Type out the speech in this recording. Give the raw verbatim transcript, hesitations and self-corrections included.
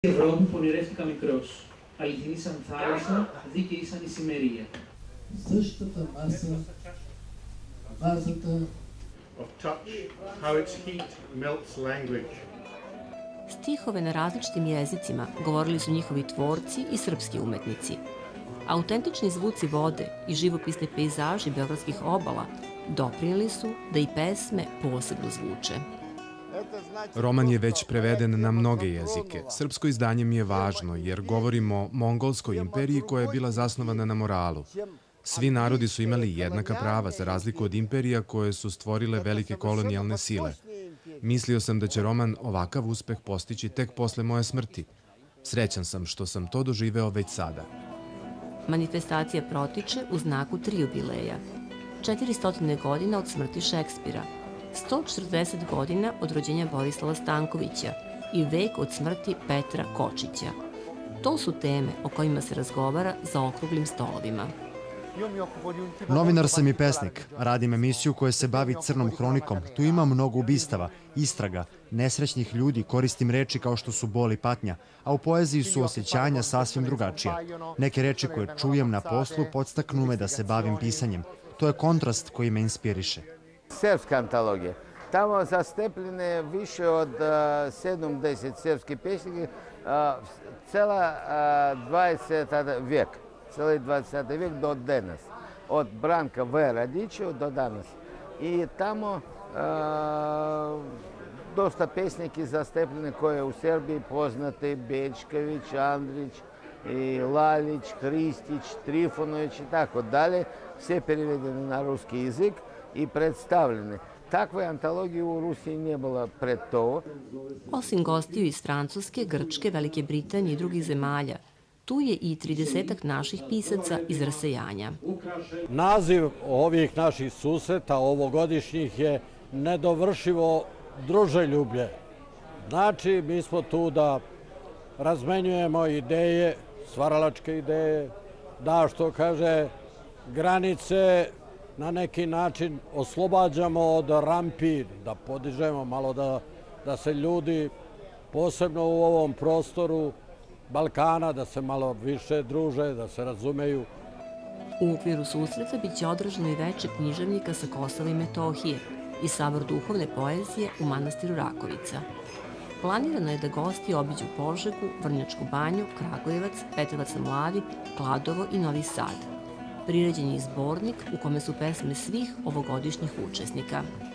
Ευρώ μου πονηρεύτηκα μικρός. Αληθινή σαν θάλασσα, δίκαιη σαν ησημερία. Същата маса, вазата of touch, how its heat melts language. Stihove na različitim jezicima govorili su njihovi tvorci i srpski umetnici. Autentični zvuci vode i živopisni pejzaži beogradskih obala doprinijeli su da i pesme posebno zvuče. Roman je već preveden na mnoge jezike. Srpsko izdanje mi je važno jer govorimo o Mongolskoj imperiji koja je bila zasnovana na moralu. Svi narodi su imali jednaka prava za razliku od imperija koje su stvorile velike kolonijalne sile. Mislio sam da će roman ovakav uspeh postići tek posle moje smrti. Srećan sam što sam to doživeo već sada. Manifestacija protiče u znaku tri jubileja. četiristo godina od smrti Šekspira, sto četrdeset godina od rođenja Borislava Stankovića i vek od smrti Petra Kočića. To su teme o kojima se razgovara za okruglim stolovima. Novinar sam i pesnik. Radim emisiju koja se bavi crnom hronikom. Tu ima mnogo ubistava, istraga, nesrećnih ljudi, koristim reči kao što su bol i patnja, a u poeziji su osjećanja sasvim drugačija. Neke reči koje čujem na poslu podstaknu me da se bavim pisanjem. To je kontrast koji me inspiriše. Srpska antologija. Tamo zastepljene više od sedamdeset srpskih pesnika, cela dvadeseti vijek. Cijeli dvadeseti vijek do danas. Od Branka V. Radića do danas. I tamo dosta pesniki zastepljene koje u Srbiji poznate, Bečković, Andrić, Lalić, Hristić, Trifonović i tako dalje. Sve prevedene na ruski jezik i predstavljene. Takve antologije u Rusiji nije bilo pred to. Osim gostiju iz Francuske, Grčke, Velike Britanije i drugih zemalja, tu je i tridesetak naših pisaca iz rasejanja. Naziv ovih naših susreta ovogodišnjih je nedovršivo druželjublje. Znači, mi smo tu da razmenjujemo ideje, stvaralačke ideje, da što kaže, granice na neki način oslobađamo od rampi, da podižemo malo da se ljudi, posebno u ovom prostoru Balkana, da se malo više druže, da se razumeju. U okviru susreta bit će održano i veče književnika sa Kosova i Metohije i sabor duhovne poezije u manastiru Rakovica. Planirano je da gosti obiđu Požegu, Vrnjačku banju, Kragujevac, Petrovac na Mlavi, Kladovo i Novi Sad. Priređen je zbornik u kome su pesme svih ovogodišnjih učesnika.